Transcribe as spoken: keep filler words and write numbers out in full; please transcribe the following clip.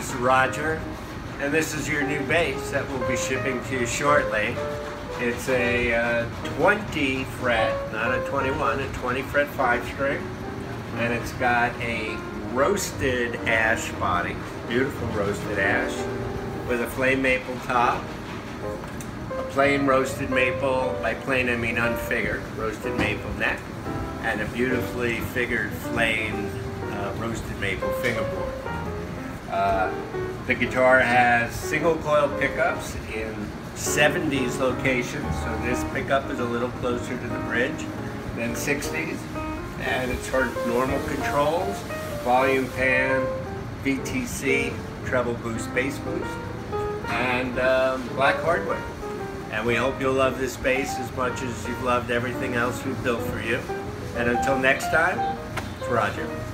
is Roger, and this is your new bass that we'll be shipping to you shortly. It's a uh, twenty fret, not a twenty-one, a twenty fret five string, and it's got a roasted ash body, beautiful roasted ash, with a flame maple top, a plain roasted maple, by plain I mean unfigured, roasted maple neck, and a beautifully figured flame uh, roasted maple fingerboard. Uh, the guitar has single coil pickups in seventies locations, so this pickup is a little closer to the bridge than sixties, and it's heard normal controls, volume pan, V T C, treble boost, bass boost, and um, black hardware. And we hope you'll love this bass as much as you've loved everything else we've built for you. And until next time, it's Roger.